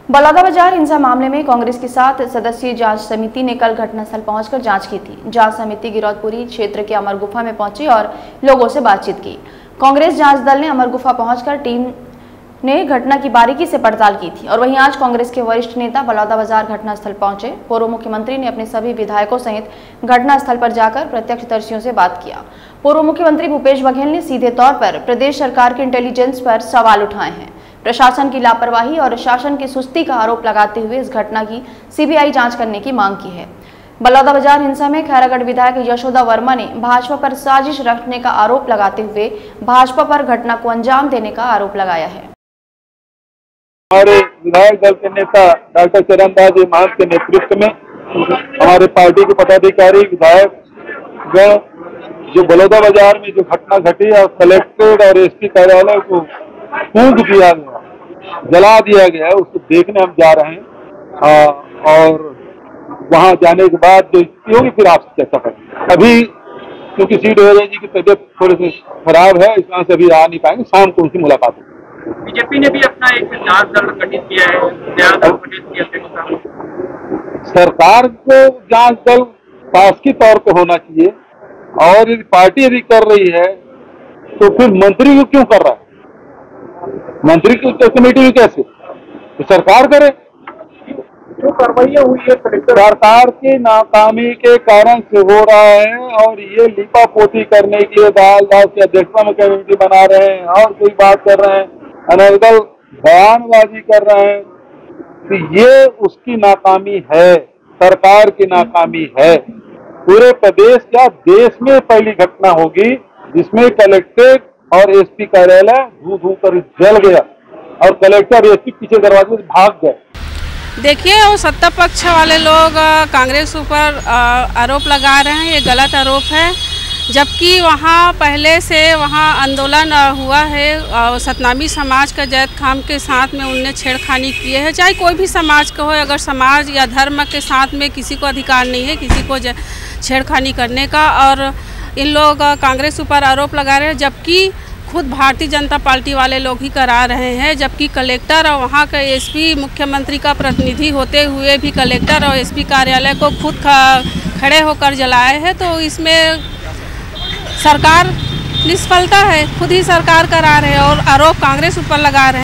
बलौदाबाजार हिंसा मामले में कांग्रेस की 7 सदस्यीय जांच समिति ने कल घटनास्थल पहुंचकर जांच की थी। जांच समिति गिरौदपुरी क्षेत्र के अमर गुफा में पहुंची और लोगों से बातचीत की। कांग्रेस जांच दल ने अमर गुफा पहुंचकर टीम ने घटना की बारीकी से पड़ताल की थी। और वहीं आज कांग्रेस के वरिष्ठ नेता बलौदाबाजार घटनास्थल पहुंचे। पूर्व मुख्यमंत्री ने अपने सभी विधायकों सहित घटनास्थल पर जाकर प्रत्यक्षदर्शियों से बात किया। पूर्व मुख्यमंत्री भूपेश बघेल ने सीधे तौर पर प्रदेश सरकार के इंटेलिजेंस पर सवाल उठाए हैं। प्रशासन की लापरवाही और शासन की सुस्ती का आरोप लगाते हुए इस घटना की सीबीआई जांच करने की मांग की है। बलौदाबाजार हिंसा में खैरागढ़ विधायक यशोदा वर्मा ने भाजपा पर साजिश रखने का आरोप लगाते हुए भाजपा पर घटना को अंजाम देने का आरोप लगाया है। हमारे विधायक दल के नेता डॉक्टर चरणदास जी महंत के नेतृत्व में हमारे पार्टी के पदाधिकारी विधायक जो बलौदाबाजार में जो घटना घटी और कलेक्ट्रेट और एसपी कार्यालय को फूंक दिया गया, जला दिया गया है, उसको देखने हम जा रहे हैं। और वहां जाने के बाद जो स्थिति होगी फिर आपसे चर्चा करेंगे। अभी क्योंकि सी डोहरिया जी की तबीयत थोड़ी सी खराब है, इस वजह से अभी आ नहीं पाएंगे। शाम को उनकी मुलाकात होगी। बीजेपी ने भी अपना एक जांच दल गठित किया है। सरकार को जांच दल शासकीय तौर पे होना चाहिए, और यदि पार्टी यदि कर रही है तो फिर मंत्री को क्यों कर रहा है? मंत्री की कमेटी में कैसे? तो सरकार करे। जो कार्रवाई हुई है सरकार की नाकामी के कारण से हो रहा है, और ये लिपापोती करने के लिए दास की अध्यक्षता में कमेटी बना रहे हैं और कोई बात कर रहे हैं, अनर्गल बयानबाजी कर रहे हैं। तो ये उसकी नाकामी है, सरकार की नाकामी है। पूरे प्रदेश क्या देश में पहली घटना होगी जिसमें कलेक्ट्रेट और एसपी कार्यालय धू धू कर जल गया और कलेक्टर एसपी पीछे दरवाजे से भाग गए। देखिए, वो सत्ता पक्ष वाले लोग कांग्रेस ऊपर आरोप लगा रहे हैं। ये गलत आरोप है, जबकि वहाँ पहले से वहाँ आंदोलन हुआ है। सतनामी समाज का जैद खान के साथ में उनने छेड़खानी किए है। चाहे कोई भी समाज का हो, अगर समाज या धर्म के साथ में किसी को अधिकार नहीं है किसी को छेड़खानी करने का। और इन लोग कांग्रेस ऊपर आरोप लगा रहे हैं, जबकि खुद भारतीय जनता पार्टी वाले लोग ही करा रहे हैं। जबकि कलेक्टर और वहाँ का एसपी मुख्यमंत्री का प्रतिनिधि होते हुए भी कलेक्टर और एसपी कार्यालय को खुद खड़े होकर जलाए हैं। तो इसमें सरकार निष्फलता है, खुद ही सरकार करा रहे हैं और आरोप कांग्रेस ऊपर लगा रहे हैं।